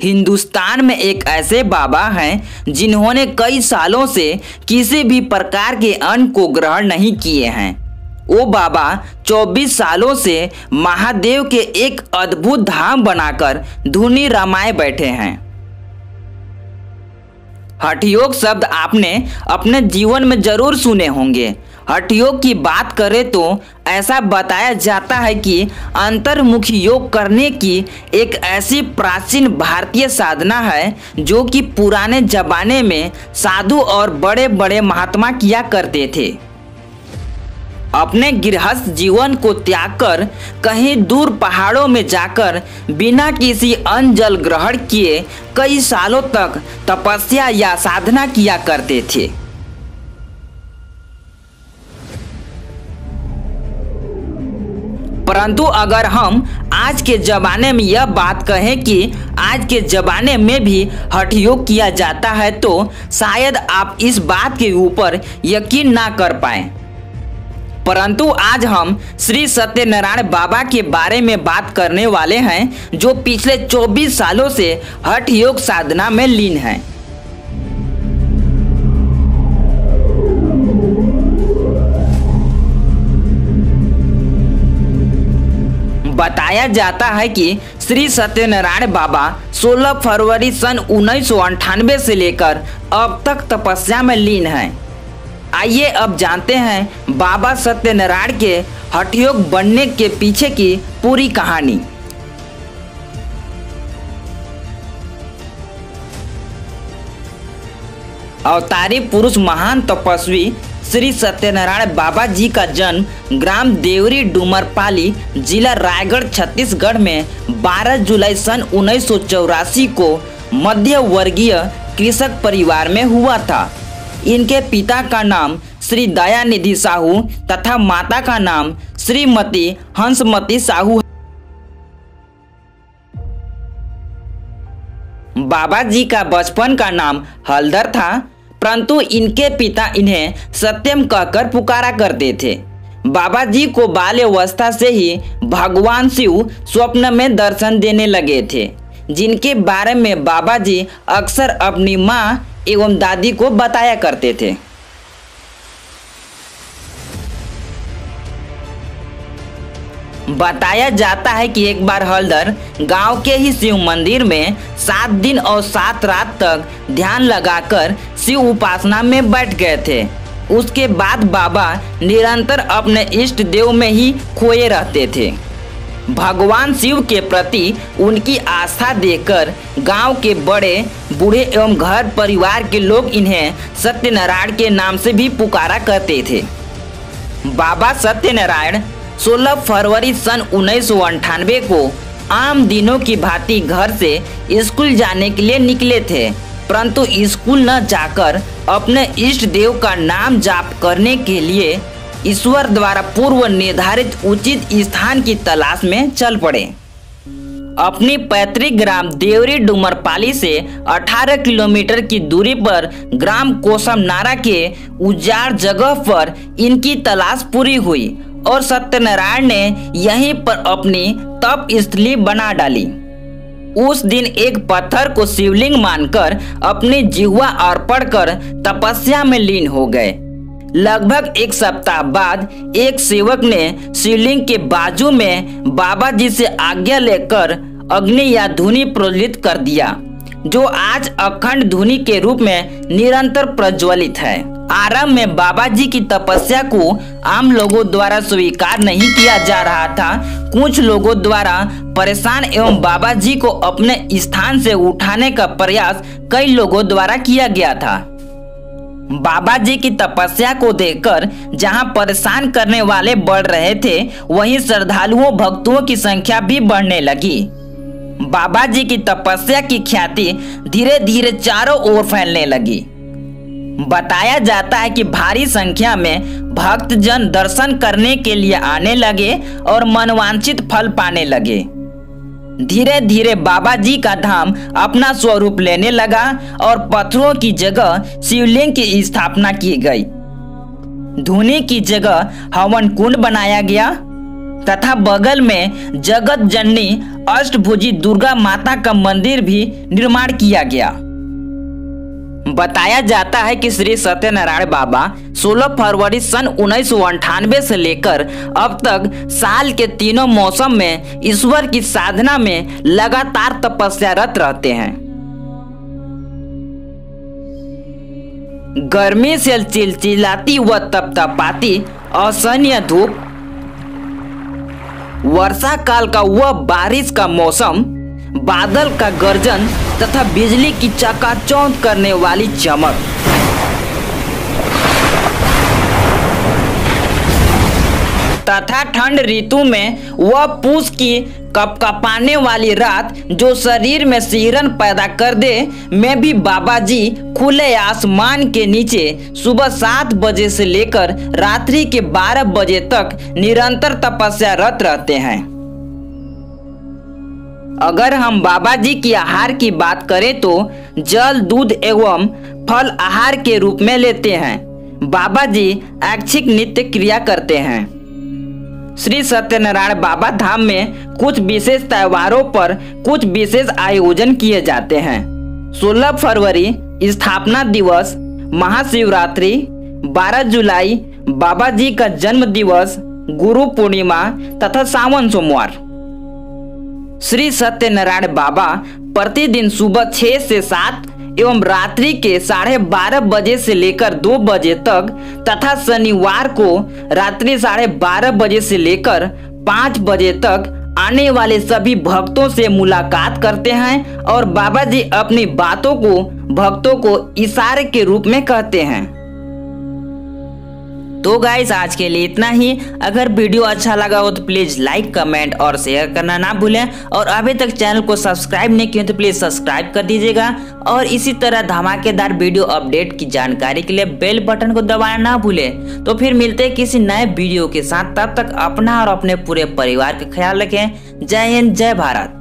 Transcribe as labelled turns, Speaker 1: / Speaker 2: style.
Speaker 1: हिंदुस्तान में एक ऐसे बाबा हैं जिन्होंने कई सालों से किसी भी प्रकार के अन्न को ग्रहण नहीं किए हैं। वो बाबा 24 सालों से महादेव के एक अद्भुत धाम बनाकर धुनी रमाए बैठे हैं। हठ योग शब्द आपने अपने जीवन में जरूर सुने होंगे। हठ योग की बात करें तो ऐसा बताया जाता है कि अंतर्मुखी योग करने की एक ऐसी प्राचीन भारतीय साधना है जो कि पुराने जमाने में साधु और बड़े बड़े महात्मा किया करते थे। अपने गृहस्थ जीवन को त्याग कर कहीं दूर पहाड़ों में जाकर बिना किसी अन्न जल ग्रहण किए कई सालों तक तपस्या या साधना किया करते थे। परंतु अगर हम आज के ज़माने में यह बात कहें कि आज के ज़माने में भी हठ योग किया जाता है तो शायद आप इस बात के ऊपर यकीन ना कर पाएं। परंतु आज हम श्री सत्यनारायण बाबा के बारे में बात करने वाले हैं जो पिछले 24 सालों से हठ योग साधना में लीन हैं। बताया जाता है कि श्री सत्यनारायण बाबा 16 फरवरी सन 1998 से लेकर अब तक तपस्या में लीन हैं। आइए अब जानते हैं बाबा सत्यनारायण के हठ योग बनने के पीछे की पूरी कहानी। अवतारी पुरुष महान तपस्वी श्री सत्यनारायण बाबा जी का जन्म ग्राम देवरी डूमरपाली जिला रायगढ़ छत्तीसगढ़ में 12 जुलाई सन 1984 को मध्य वर्गीय कृषक परिवार में हुआ था। इनके पिता का नाम श्री दयानिधि साहू तथा माता का नाम श्रीमती हंसमती साहू। बाबा जी का बचपन का नाम हलधर था, परंतु इनके पिता इन्हें सत्यम कहकर पुकारा करते थे। बाबा जी को बाल्यावस्था से ही भगवान शिव स्वप्न में दर्शन देने लगे थे, जिनके बारे में बाबा जी अक्सर अपनी माँ एवं दादी को बताया करते थे। बताया जाता है कि एक बार हलधर गांव के ही शिव मंदिर में 7 दिन और 7 रात तक ध्यान लगाकर शिव उपासना में बैठ गए थे। उसके बाद बाबा निरंतर अपने इष्ट देव में ही खोए रहते थे। भगवान शिव के प्रति उनकी आस्था देखकर गांव के बड़े बूढ़े एवं घर परिवार के लोग इन्हें सत्यनारायण के नाम से भी पुकारा करते थे। बाबा सत्यनारायण 16 फरवरी सन 1998 को आम दिनों की भांति घर से स्कूल जाने के लिए निकले थे, परंतु स्कूल न जाकर अपने इष्ट देव का नाम जाप करने के लिए ईश्वर द्वारा पूर्व निर्धारित उचित स्थान की तलाश में चल पड़े। अपनी पैतृक ग्राम देवरी डूमरपाली से 18 किलोमीटर की दूरी पर ग्राम कोसमनारा के उजाड़ जगह पर इनकी तलाश पूरी हुई और सत्यनारायण ने यहीं पर अपनी तप स्थली बना डाली। उस दिन एक पत्थर को शिवलिंग मानकर अपनी जिह्वा अर्पण कर तपस्या में लीन हो गए। लगभग 1 सप्ताह बाद एक सेवक ने शिवलिंग के बाजू में बाबा जी से आज्ञा लेकर अग्नि या धुनी प्रज्वलित कर दिया, जो आज अखंड धुनी के रूप में निरंतर प्रज्वलित है। आरंभ में बाबा जी की तपस्या को आम लोगों द्वारा स्वीकार नहीं किया जा रहा था। कुछ लोगों द्वारा परेशान एवं बाबा जी को अपने स्थान से उठाने का प्रयास कई लोगों द्वारा किया गया था। बाबा जी की तपस्या को देखकर जहां परेशान करने वाले बढ़ रहे थे, वहीं श्रद्धालुओं भक्तों की संख्या भी बढ़ने लगी। बाबा जी की तपस्या की ख्याति धीरे धीरे चारों ओर फैलने लगी। बताया जाता है कि भारी संख्या में भक्तजन दर्शन करने के लिए आने लगे और मनवांछित फल पाने लगे। धीरे धीरे बाबा जी का धाम अपना स्वरूप लेने लगा और पत्थरों की जगह शिवलिंग की स्थापना की गई। धुनी की जगह हवन कुंड बनाया गया। तथा बगल में जगत जननी अष्टभुजी दुर्गा माता का मंदिर भी निर्माण किया गया। बताया जाता है कि श्री सत्यनारायण बाबा 16 फरवरी सन 1998 से लेकर अब तक साल के तीनों मौसम में ईश्वर की साधना में लगातार तपस्यारत रहते हैं। गर्मी से चिलचिलाती व तपतपाती असहनीय धूप, वर्षा काल का वह बारिश का मौसम, बादल का गर्जन तथा बिजली की चकाचौंध करने वाली चमक, तथा ठंड ऋतु में वह पूस की कपकपाने वाली रात जो शरीर में सिहरन पैदा कर दे, में भी बाबा जी खुले आसमान के नीचे सुबह 7 बजे से लेकर रात्रि के 12 बजे तक निरंतर तपस्यारत रहते हैं। अगर हम बाबा जी की आहार की बात करें तो जल, दूध एवं फल आहार के रूप में लेते हैं। बाबा जी ऐच्छिक नित्य क्रिया करते हैं। श्री सत्यनारायण बाबा धाम में कुछ विशेष त्योहारों पर कुछ विशेष आयोजन किए जाते हैं। 16 फरवरी स्थापना दिवस, महाशिवरात्रि, 12 जुलाई बाबा जी का जन्म दिवस, गुरु पूर्णिमा तथा सावन सोमवार। श्री सत्यनारायण बाबा प्रतिदिन सुबह 6 से 7 एवं रात्रि के 12:30 बजे से लेकर 2 बजे तक तथा शनिवार को रात्रि 12:30 बजे से लेकर 5 बजे तक आने वाले सभी भक्तों से मुलाकात करते हैं और बाबा जी अपनी बातों को भक्तों को इशारे के रूप में कहते हैं। तो गाइस आज के लिए इतना ही। अगर वीडियो अच्छा लगा हो तो प्लीज लाइक, कमेंट और शेयर करना ना भूलें और अभी तक चैनल को सब्सक्राइब नहीं किया तो प्लीज सब्सक्राइब कर दीजिएगा और इसी तरह धमाकेदार वीडियो अपडेट की जानकारी के लिए बेल बटन को दबाना ना भूलें। तो फिर मिलते हैं किसी नए वीडियो के साथ, तब तक अपना और अपने पूरे परिवार का ख्याल रखें। जय हिंद, जय भारत।